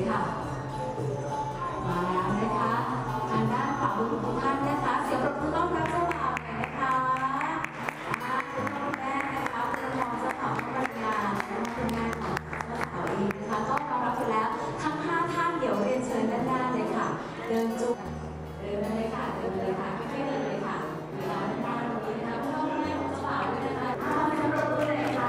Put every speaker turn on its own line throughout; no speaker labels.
ค่ะมาแล้วนะคะทางด้านขวามือทุกท่านนะคะเสียงปรบมือต้อนรับเจ้าบ่าวหน่อยนะคะคุณพ่อคุณแม่นะคะคุณน้องเจ้าสาวภรรยาและคุณแม่ของเจ้าสาวเองนะคะก็ต้อนรับอยู่แล้วทั้ง5ท่านเดี๋ยวเรียนเชิญด้านหน้าเลยค่ะเดินจุกเดินมาเลยค่ะเดินเลยค่ะค่อยๆเดินเลยค่ะเวลาด้านหน้าตรงนี้นะคะคุณพ่อคุณแม่ของเจ้าบ่าวด้วยนะคะขอเสียงปรบมือเลยค่ะ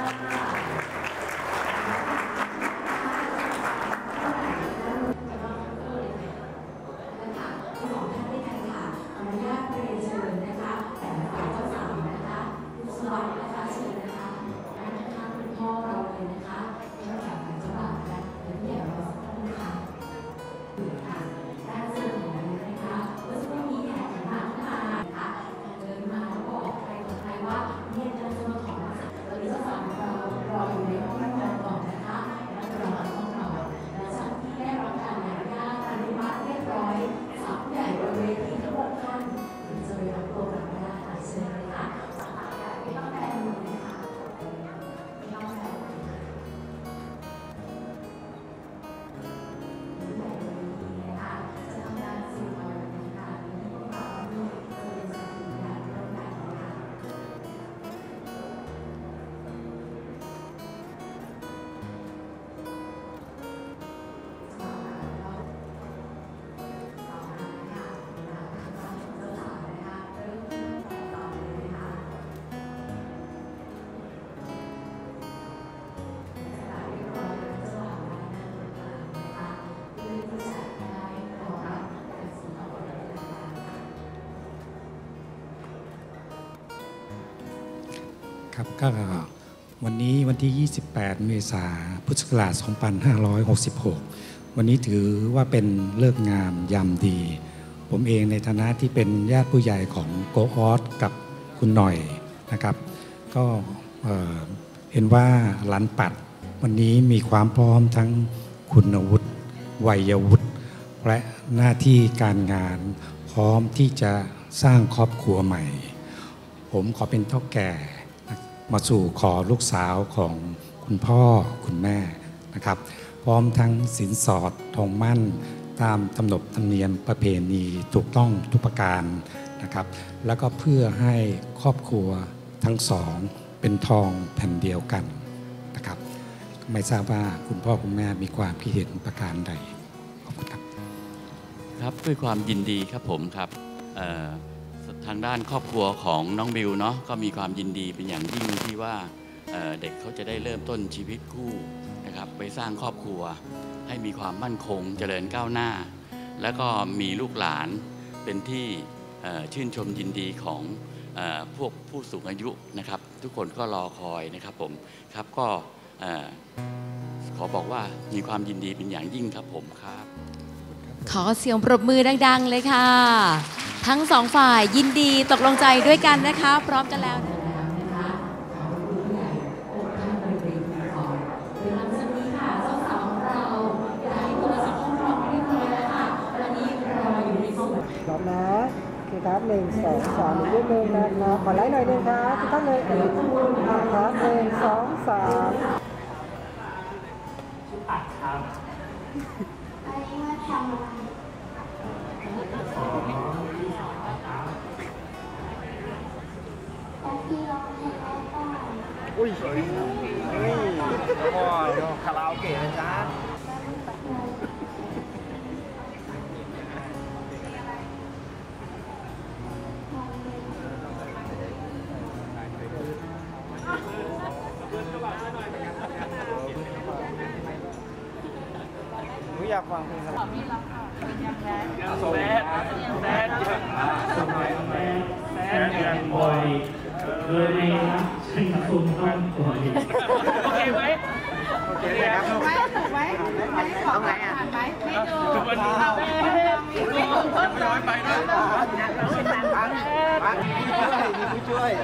ครับก็วันนี้วันที่ 28 เมษายน พุทธศักราช 2566 วันนี้ถือว่าเป็นฤกษ์งามยามดี ผมเองในฐานะที่เป็นญาติผู้ใหญ่ของโกออสกับคุณหน่อยนะครับ ก็เห็นว่าหลานปัดวันนี้มีความพร้อมทั้งคุณวุฒิวัยวุฒิและหน้าที่การงานพร้อมที่จะสร้างครอบครัวใหม่ผมขอเป็นเท่าแก่มาสู่ขอลูกสาวของคุณพ่อคุณแม่นะครับพร้อมทั้งสินสอดทองมั่นตามขนบธรรมเนียมประเพณีถูกต้องทุกประการนะครับแล้วก็เพื่อให้ครอบครัวทั้งสองเป็นทองแผ่นเดียวกันนะครับไม่ทราบว่าคุณพ่อคุณแม่มีความคิดเห็นประการใดขอบคุณครับ
ครับด้วยความยินดีครับผมครับทางด้านครอบครัวของน้องบิวเนาะก็มีความยินดีเป็นอย่างยิ่งที่ว่าเด็กเขาจะได้เริ่มต้นชีวิตคู่นะครับไปสร้างครอบครัวให้มีความมั่นคงเจริญก้าวหน้าแล้วก็มีลูกหลานเป็นที่ชื่นชมยินดีของพวกผู้สูงอายุนะครับทุกคนก็รอคอยนะครับผมครับก็ขอบอกว่ามีความยินดีเป็นอย่างยิ่งครับผมครับ
ขอเสียงปรบมือดังๆเลยค่ะทั้งสองฝ่ายยินดีตกลงใจด้วยกันนะคะพร้อมกันแล้วนะคะ
พร้อมนะโอเคครับ1 2 3อีกนิดนึงนะครับขอไลค์หน่อยนึงครับทุกท่านเลยครับ1 2 3
อัดครับอันนี้มาทำอุ้ยพ่อคาราโอเกะนะจ๊ะหนูอยากฟังเพลงอะไร
แซดยังบ่อยเลยในรักฉันคงต้องปล่อยโอเคไหม
โอเคครับถูกไหมต้องไหนอ่ะไม่ดูวันนี้น้อยไปด้วยมีผู้ช่วย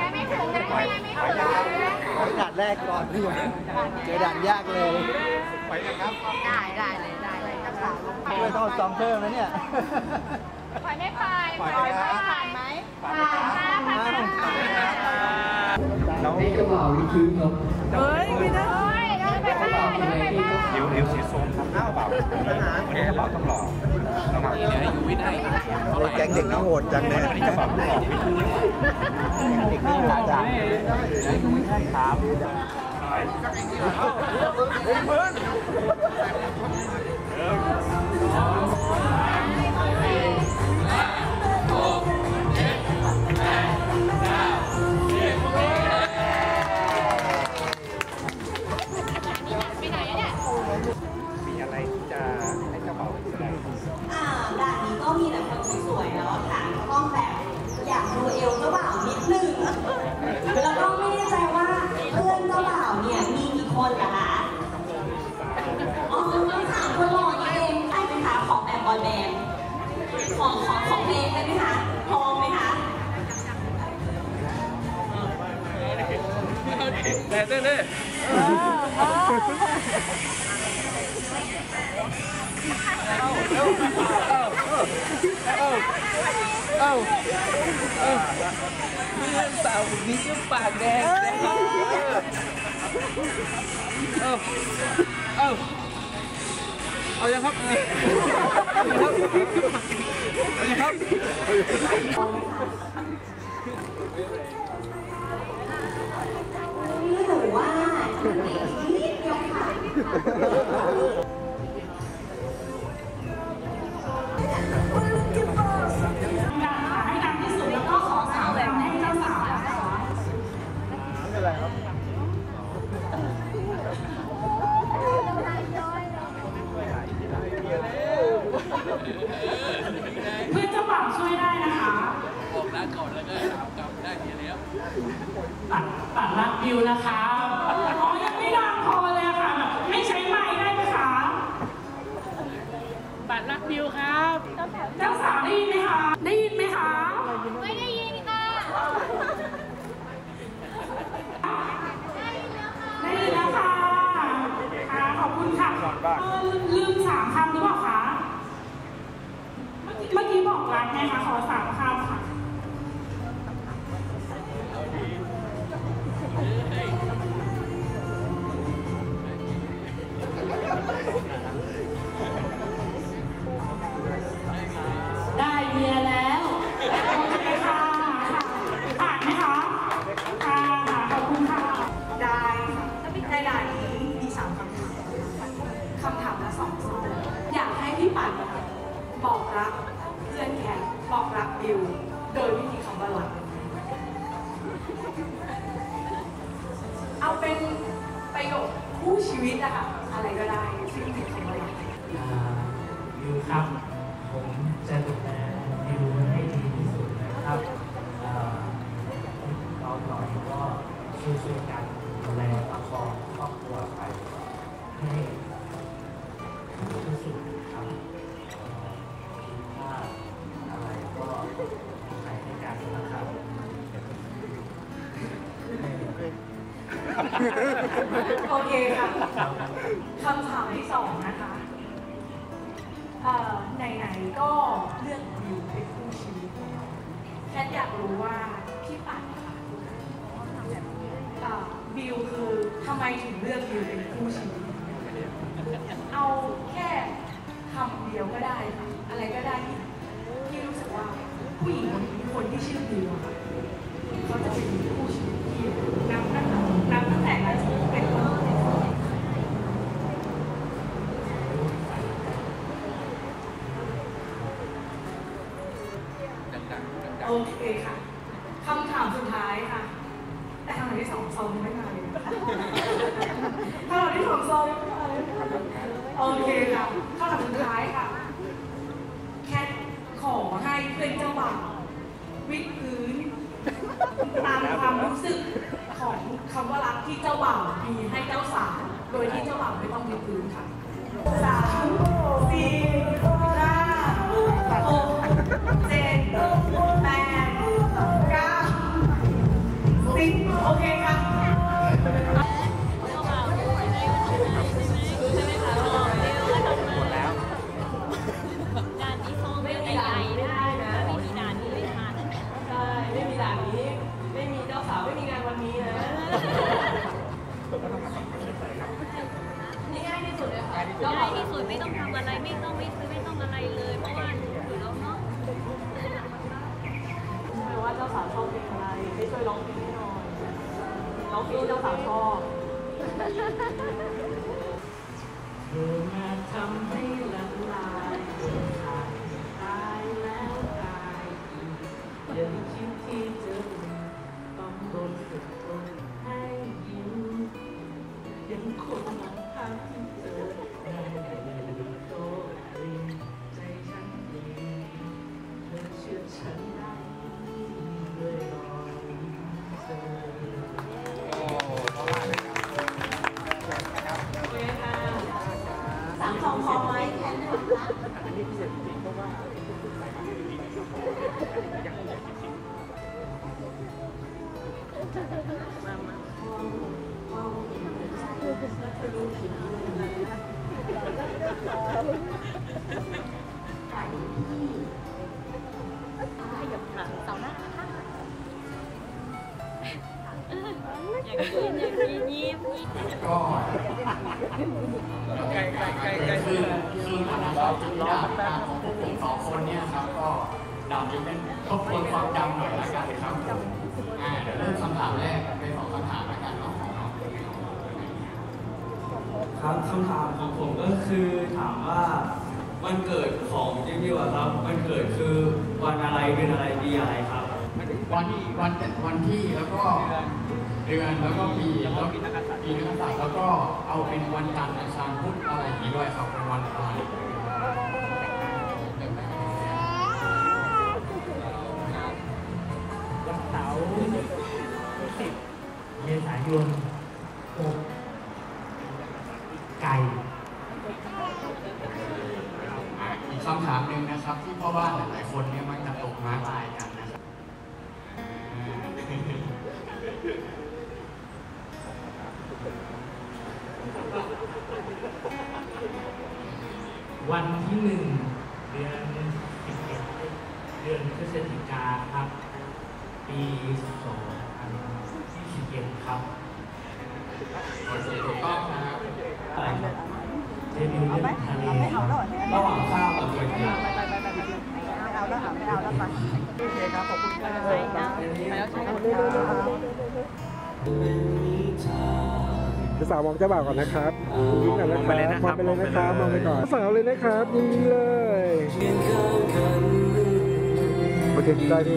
ด่านแรกก่อนพี่เจอด่านยากเลยไปนะครับได้เลยกับสาวช่วยต้องจองเพิ่มนะเนี่ย
ไปไม่ไปผ่านไหม
นี่กระเป๋าวิคิวครับ
เฮ้ยไม่ได้
เดี๋ยวสีส้มครับ
แก๊งเด็กนี่โหดจังเลยเด็กนี่โหดจัง
ด่านนี้ก็มีแต่คนสวยๆเนาะค่ะต้องแบบอยากดูเอวเจ้าบ่าวนิดนึงแล้วก็ไม่แน่ใจว่าเพื่อนเจ้าบ่าวเนี่ยมีกี่คนล่ะคะอ๋อ3 คนหล่อนี่เองได้ไหมคะของแบบบอยแบนด์ของเพลงได้ไหมคะพร้อมไหมคะ
เด้สาวมีชื่อปากแดงเอายังครับเอายังครับ
นี่ถือว่านิดเดียวค่ะให้ดังที่สุดแล้วก็ขอสาวแบบให้เจ้าสาวนะคะไม่เป็นไรครับเพื่อนเจ้าบ่าวช่วยได้นะคะ
บอกรักก่อนแล้วก็กลับได้ทีแล้ว
ตัดรักวิวนะคะอ๋อยังไม่ดังพอเลยค่ะไม่ใช้ไม้ได้ไหมคะ
บัตรรักวิวครับ
เจ้าสาวได้ยินไหมคะได้ยินไหมคะ
ไม่ได้ยินค่ะ
ได้ยินแล้วค่ะขอบคุณค่ะลืม3 คำหรือเปล่าคะเมื่อกี้บอกรักไงคะขอ3 คำค่ะได้เมียแล้วโอเคค่ะผ่านไหมคะค่ะขอบคุณค่ะได้ในด่านนี้มี3 คำถามละ2 ข้ออยากให้พี่ปั่นบอกรักเพื่อนแขกบอกรักบิวโดยวิธีคำว่ารักเอาเป็นประโยคคู่ชีวิตอะค่ะอะไรก็ได้ที่มีคำว่ารัก
บิวครับผมจะดูแลบิวให้ดีที่สุดนะครับเราหน่อยก็ช่วยกันดูแลประคองครอบครัวไปให้ที่สุดครับถ้าอะไรก็ใส่ให้กันนะครับ
โอเคค่ะคำถามที่2นะคะไหนๆก็เลือกบิวเป็นคู่ชีวิตแค่อยากรู้ว่าพี่ปั่นค่ะบิวคือทำไมถึงเลือกบิวเป็นคู่ชีวิตเอาแค่คำเดียวก็ได้ค่ะอะไรก็ได้ที่รู้สึกว่าผู้หญิงคนที่ชื่อบิวค่ะเขาจะเป็นคู่ชีวิตที่นับตั้งแต่เป็นต้นโอเคค่ะคำถามสุดท้ายค่ะแต่คำถามที่2 ซองไม่มาเลยคำถามที่2 ซองไม่มาเลยโอเคค่ะคำถามสุดท้ายค่ะแค่ขอให้เป็นเจ้าบ่าววิดพื้นตามความรู้สึกของคำว่ารักที่เจ้าบ่าวมีให้เจ้าสาวโดยที่เจ้าบ่าวไม่ต้องวิดพื้นค่ะ3 4 5 6 7 8 9 10โอเคค่ะไม่มีด่านนี้ได้นะไม่มีด่านนี้ไม่ทันใช่ไม่มีด่านนี้ไม่มีเจ้าสาวไม่มีงานวันนี้นะนี่ไง
ง่ายที่สุดไม่ต้องทำอะไรไม่ต้องซื้อไม่ต้องอะไรเลยเพราะว่าอยู่แล้วเนาะ
ไม่ว่าเจ้าสาวชอบเพลงอะไรให้ช่วยร้องเพลงให้หน่อยร้องเพลงที่เจ้าสาวชอบเธอมาทำให้ละลายตายแล้วตายอีกยังคิดที่จะต้องโดนฝึกตนให้ยิ้มยังคนมองภาพที่เธอได้โตริมใจฉันเองเธอเชื่อฉันได้ด้วยรอยเธอ
สั่งของพอไหมแค่นี้นะ
อันนี้พิเศษจริงเพราะว่า
อย่างยิ้ม
ก็ใกล้คือฐานะเราจุดยากของพวกผมสองคนเนี่ยครับก็ดำจะเป็นทบทวนความจำหน่อยละกันครับเดี๋ยวเริ่มคำถามแรกเป็น2คำถามละกันเนาะของน้อง
ครับคำถามของผมก็คือถามว่าวันเกิดของจิมมี่ครับวันเกิดคือวันอะไรเดือนอะไรปีอะไรครับ
วันที่แล้วก็เดือนแล้วก็ปีแล้วก็ปีนักษัตริย์แล้วก็เอาเป็นวันจันทร์อังคารพุธอะไรอย่างนี้ด้วยครับเป็นวันอะไร
วันเสาร์10 เมษายน ไก่
อีกคำถามหนึ่งนะครับที่พ่อบ้านหลายๆคนเนี่ยมักจะตกม้าตายกันนะครับ
วันที่ 1 เดือน 11 เดือนพฤศจิกาครับ ปี2021ครับ
ถูกต้องนะครับ
เดบิวต์เรื่องทะเลระหว่างข้าวกับก๋วยเตี๋ยวไม่เอาแล้วไปโอเคครับขอบคุณครับเจ้าสาวมองเจ้าบ่าวก่อนนะครับยิ้มกันนะครับมองไปเลยนะครับมองไปก่อนสาวเลยนะครับยิ้มเลยโอเคได้พี่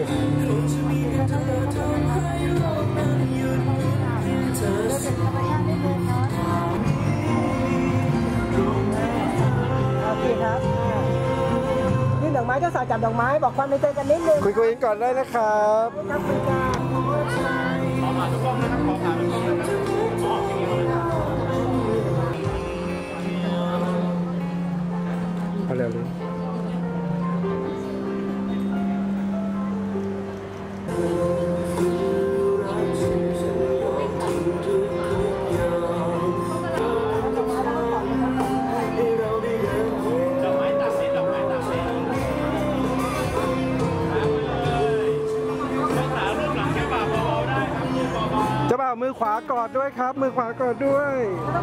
โอเคครับยื่นดอกไม้เจ้าสาวจับดอกไม้บอกความในใจกันนิดนึงคุยกันก่อนได้นะครับขอผ่านทุกกล้องนะครับขอผ่านทุกกล้องนะครับเอาเร็วเลยมือขวากอดด้วยครับมือขวากอดด้วย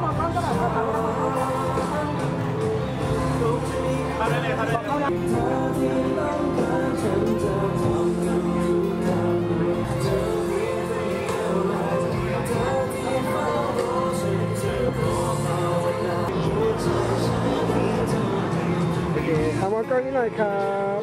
โอเคเอามากล้องนี้หน่อยครับ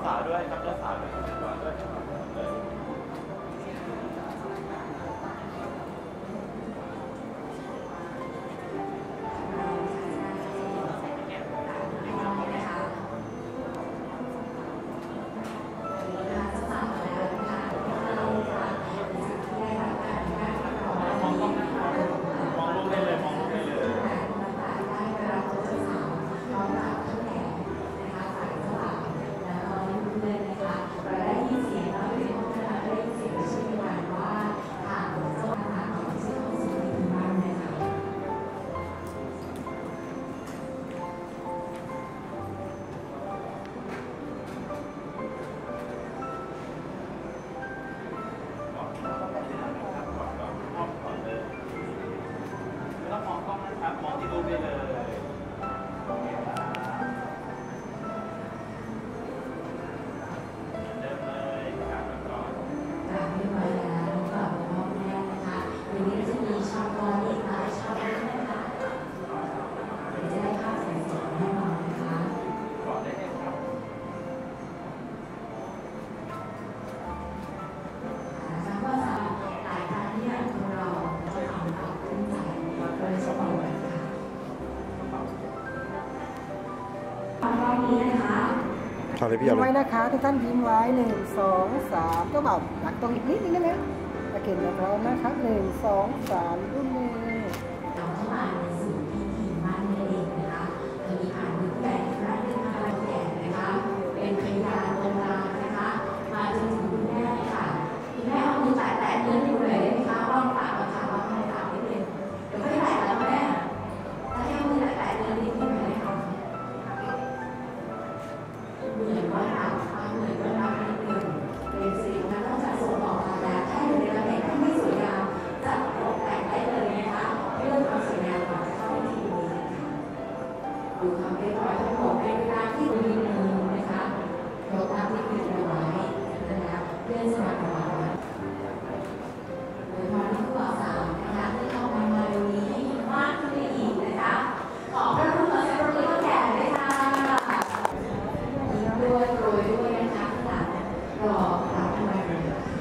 สาวด้วยครับเจ้าสาวด้วย
ยิ้มไว้นะคะทุกท่านยิ้มไว้1 2 3ก็แบบหลักตรงอีกนิดนึงได้ไหมโอเคนะพร้อมนะครับ1 2 3รุ่นมือ
เราเข้ามาในสู่พิธีมั่นนั่นเองนะคะจะมีผ่านมือใหญ่พระเจ้าพระแก่นะคะเป็นพยานตรงกลางนะคะมาจนถึงคุณแม่ค่ะคุณแม่เอามือแตะเนื้ออยู่เลยนะคะว่างปากเราถามว่าใครถามนิดนึงเดี๋ยวไม่แตะแล้วแม่ถ้าให้มือแตะเนื้อนิดนึงไหมคะเหมือนว่าเหมือนว่าเรานิดนึงเป็นสิ่งนั้นต้องจะส่งต่อมาแล้วถ้าอยู่ในระเบียบที่ไม่สวยงามจะตกแต่งได้เลยนะคะเรื่องความสวยงามก่อนจะเข้าพิธีนี้นะคะดูความเรียบร้อยทั้งหมดในเวลาที่มีมือนะคะยกน้ำที่มีเอาไว้นะคะเพื่อสมัครมาโดยพรที่คู่บ่าวสาวนะคะที่เข้ามาในวันนี้ให้มีมากขึ้นไปอีกนะคะขอพระคุณขอเสียงปรบมือให้แก่ด้วยค่ะด้วยโปรยด้วยนะคะข้างหลังรอรับทำไมเลย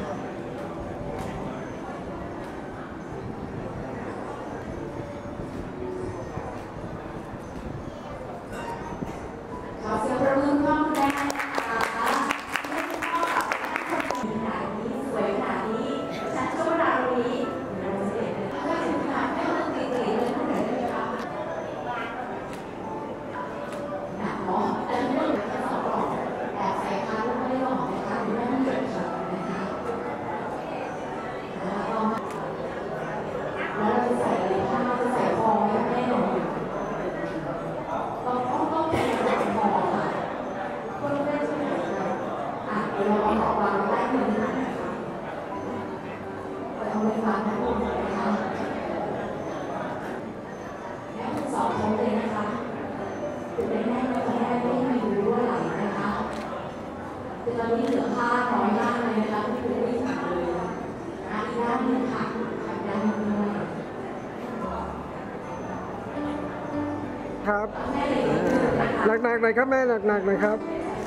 ขอเสียงปรบมือพ่อคุณแม่นะคะไม่ใช่พ่อกับขนาดนี้สวยขนาดนี้ฉันก็ขนาดนี้เราจะเห็นเลยถ้าถึงขนาดไม่ต้องตีเลยคุณไหนได้ไหมคะหนักเนาะแต่ไม่ต้องแค่สองหลอกแอบใส่ผ้าแล้วไม่ได้หลอกนะคะหรือไม่ต้องเกิดช็อตนะคะแล้วเราจะใส่อะไรผ้าจะใส่คอแน่นอนต้องเป็นแบบคอค่ะคนไม่ใช่ไหมคะเดี๋ยวเราเอาออกวางใต้มือนะคะไปเอาไปฟังทั้งหมดนะคะแล้วทั้งสองคนเลยนะคะคือเป็นแม่ไม่ได้ไม่มีรู้ไหลนะคะคือตอนนี้เหลือผ้าน้อยมากเลยนะคะที่คุณไม่ขาดเลยอีกด้านนึงค่ะอีกด้านนึงด้วย
ครับหนักๆหน่อยครับแม่หนักๆหน่อยครับ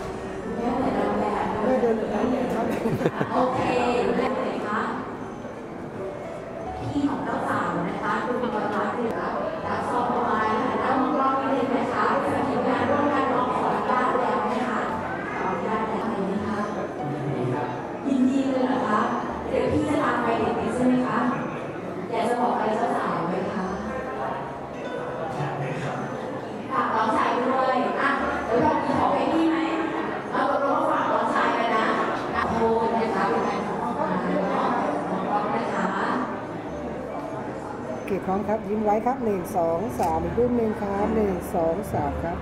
แม่เดินครับ
โอเคแม่เลยคะพี่ของเจ้าสาวนะคะคุณมีความรักเหลือรับซองประมาณแล้วมองรอบนี้เลยนะคะจะทีมงานร่วมกันร้องขออนุญาตแล้วนะคะขออนุญาตแล้วนะคะยินดีเลยเหรอคะเดี๋ยวพี่จะตามไปเด็กนี้ใช่ไหมคะอยากจะบอกอะไรเจ้าสาวไหมคะฝากน้องชายด้วยอ่ะเดี๋ยวเรามีของให้พี่ไหมเราตกลงฝากน้องชายไปนะโทษนะคะเป็นการขอมาแล้วก็บอกนะคะ
โอเคพร้อมครับยิ้มไว้ครับ1 2 3อีกรูปหนึ่งครับ1 2 3ครับ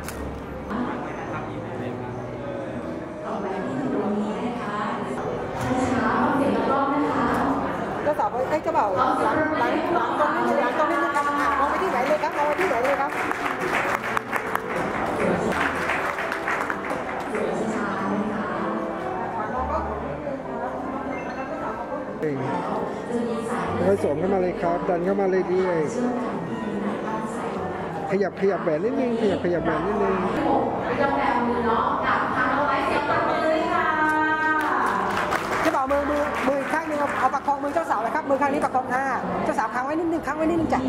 ต่อไปที่ตรงนี้นะคะช้าๆเสียงรอบนะคะ
เจ้าสาวเอ้ยเจ้าบ่าวหลังตรงนี้หลังตรงนี้ครับมองไปที่ไหนเลยครับมองไปที่ไหนเลยครับ
เสียงช้าๆนะคะ จะมีสาย
ผสมเข้ามาเลยครับดันเข้ามาเลยด้วย
เชื่อมกันที่ในบ้านใส่
ขยับแหวนนิดนึงขยับแหวนนิดนึง
ไม่ต้องแบมือเนาะกับทางเอาไว้เสียงปรบมือเลยค่ะ
มือเจ้าสาวนะครับมือข้างนี้ประกบเจ้าสาวค้างไว้นิดนึงจ้ะ
ค้างไว้นะครับ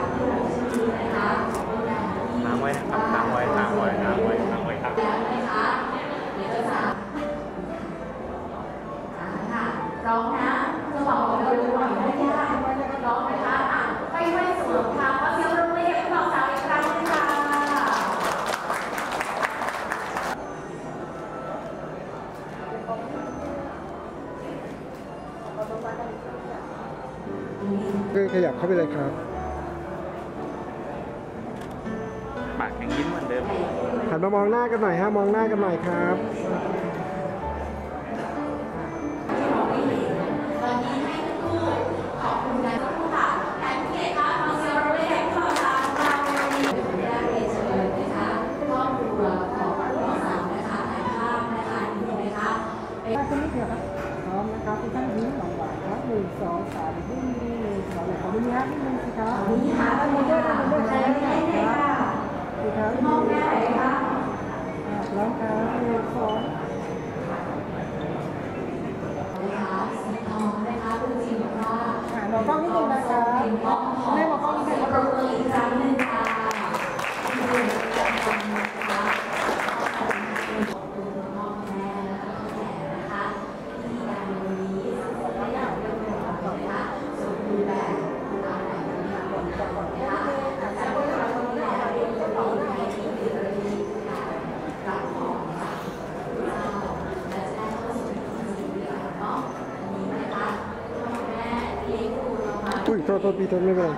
ค้างไว้ครับ
ร้องนะจะบอกเราดูหน่อยไม่ยากร้องนะคะไม่สวยค่ะขอเสียงปรบมือให้เราสาวอีกครั้งนึงค่ะ
ขยับเข้าไปเลยครับ
ปากยังยิ้มเหมือนเดิม
หันมามองหน้ากันหน่อยฮะมองหน้ากันหน่อยครับ ขึ้นนิดเดียวครับพร้อมนะครับทุกท่านยิ้มหวานๆครับ1 2 3ยิ้ม1 2ขอดูนี่ฮะนิดนึงสิครับนี่ฮะแล้วมือด้วยใช้ได้ครับสิครับมองแม่ไหนครับพร้อมครับ1 2
สีทองนะคะคุณจิ๋วค่ะ
มองกล้องนิดนึงนะครับแม่มองกล้องนิดนึงครับ
อีกครั้งนึงค่ะ
อุ้ยโทษพี่โทษไม่เป็นไร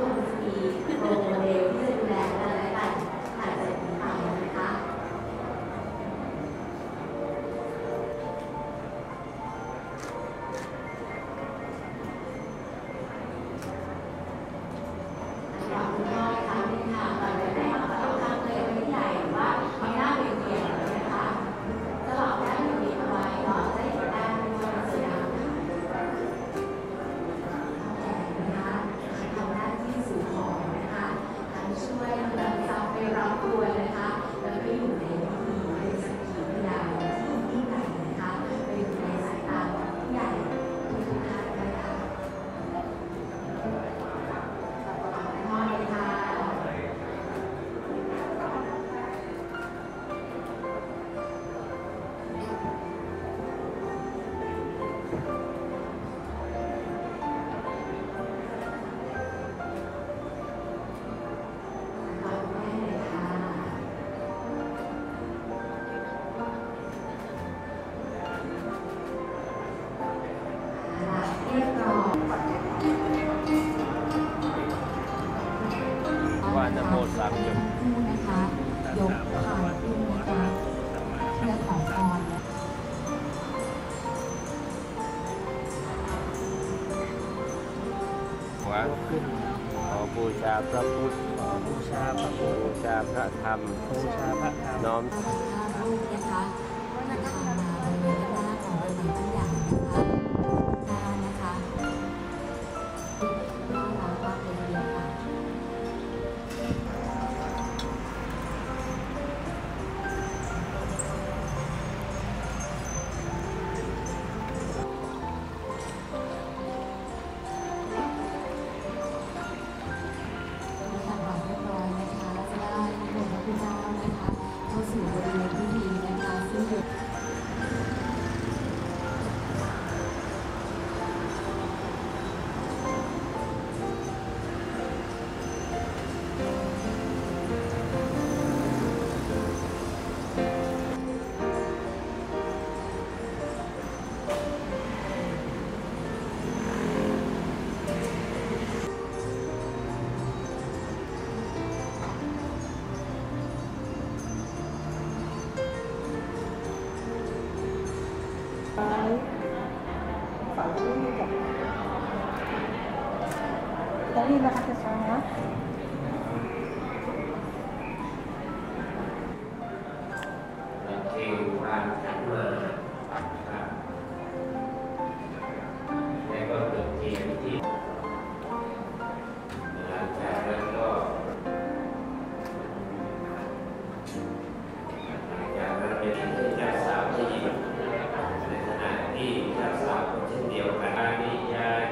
ว่าจะโทษสามจุด
นะคะยกพานขึ้นนะคะเพื่อขอพรนะ
หัวขึ้นขอบูชาพระพุทธขอบูชาพระพุทธบูชาพระธรรมบูชาพระธรรมน้อม
รูปนะคะทำมาบริเวณด้านหน้าของบริเวณทุกอย่างนะคะหน้านะคะน่ารักมากเลยทีเดียวค่ะเข้าสู่บริเวณพิธีนะคะซึ่ง
ตรงนี้นะคะจะช้านะ
เทวาขันมาแล้วก็เกิดเทียนที่หลังจากนั้นก็เป็นเจ้าสาวที่ในขณะที่เจ้าสาวเช่นเดียวกันนิยา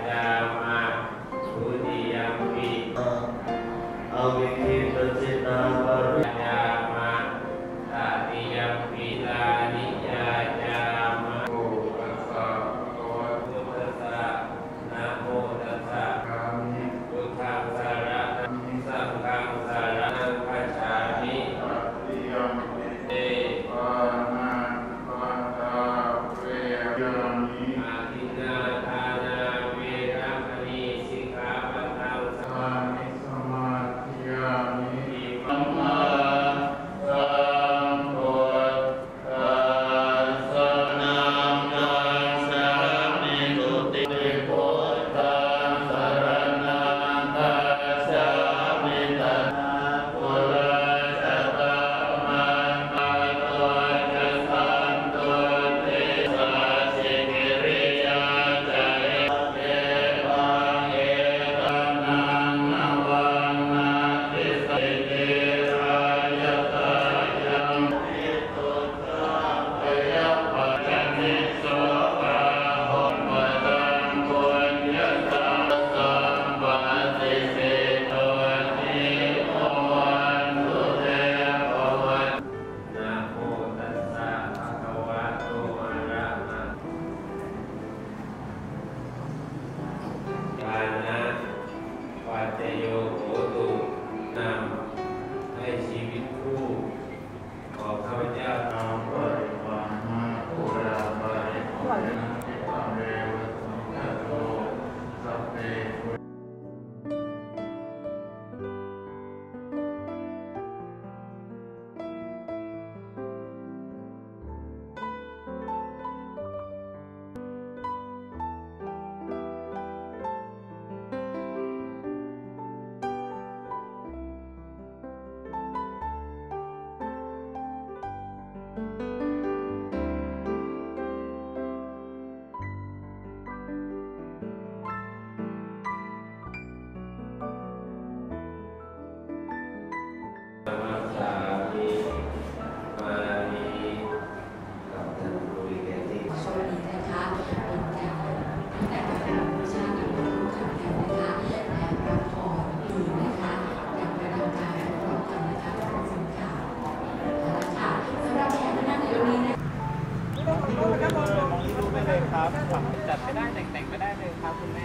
จัดไปได้แต่งไปได้เลยครับคุณแม่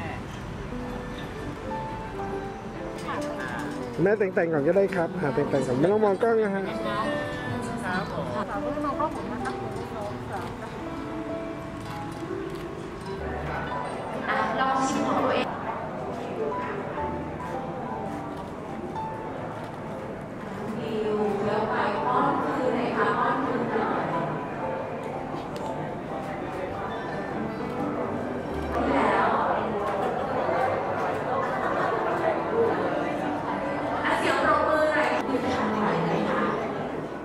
แม่แต่งก่อนก็ได้ครับหาแต่งก่อนไม่ต้องมองกล้องนะฮะ
ครับผม
สาวไม่มองกล้องผมนะครับ1 2 3
ลองชิมของตัวเองดิวเดี๋ยวไปอ้อนคือไหนคะอ้อนคือหน่อยแล้วเสียงปรบมือหน่อยคือทำอะไรเลยคะ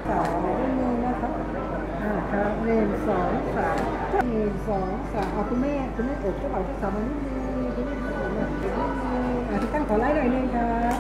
3นิดนึงนะครับครับ1 2 3 1 2 3เอาคุณแม่อกเจ้าบ่าวเจ้าสาวมานิดนึงคุณแม่ที่ตั้งขอไล่หน่อยนึงครับ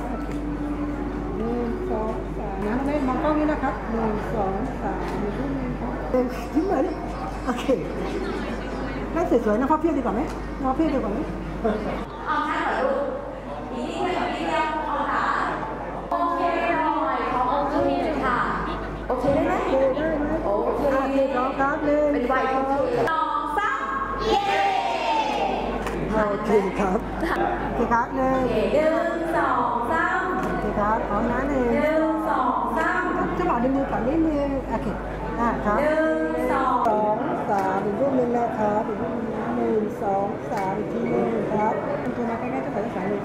1 2 3นะแม่มองกล้องนี้นะครับ1 2 3นิดนึงครับยิ้มเลยโอเคแม่สวยๆนะพ่อเพี้ยดีกว่าไหมพ่อเพี้ยดีกว่าไหม
เอาหน้าก่อนลูกอีกนิดเดียวนิดเดียวเอาขาโอเคหน่อยขอโอเคเลยค่ะโอเคได้ไหม
ได้ไหม
โอเค
น้องครับเลย
เป็นไวท์2 3เย้
โอเคครับโอเคครับเลย
1 2 3
โอเคครับพร้อมนะ
1 2 3
จะบอกดึงมือก่อนนิดนึงโอเคครับ
1 2
3อีกรูปนึงนะครับอีกรูปนึง1 2 3อีกทีนึงครับคุณมาใกล้ๆจะใส่สายเลย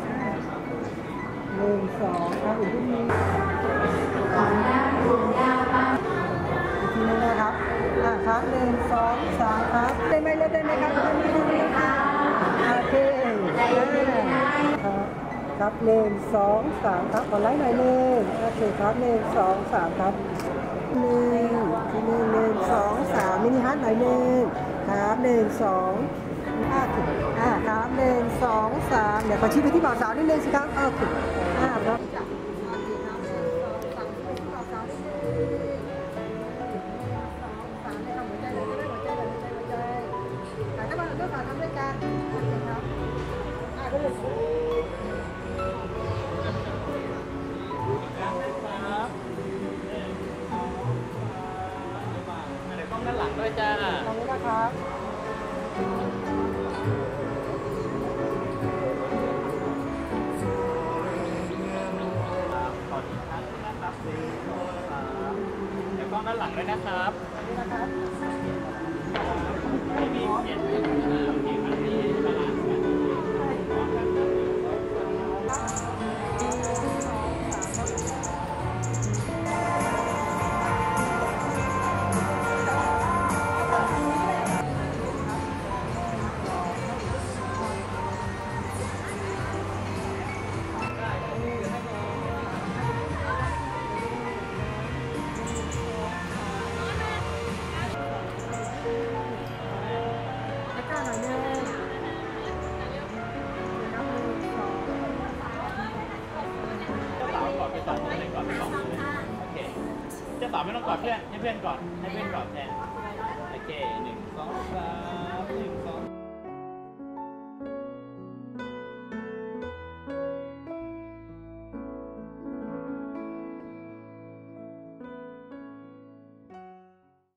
1 2ครับอีกรูปนึง
ขออนุญาตรวมยาวไป
อีกทีนึงนะครับครับ1 2 3ครับได้ไหมครับได้ไหมค่ะโอเคครับ1 2 3ครับขอไลค์หน่อยนึงโอเคครับ1 2 3ครับทีนึง1 2 3มินิฮาร์ทหน่อยนึงครับ1 2ครับ1 2 3เดี๋ยวขอชี้ไปที่บ่าวสาวนิดนึงสิครับโอเคครับ
ด้านหลังด้วยจ้า
ตรงนี้นะครับ
ขออีกครั้งนะครับเดี๋ยวกล้องด้านหลังด้วยนะครับ
นี่นะครับ
ไม่มีเขียนโอเคครับนี่บาลานซ์กันเจ้าสาวไม่ต้องกอดเพื่อนให้เพื่อนกอดแทนโอเค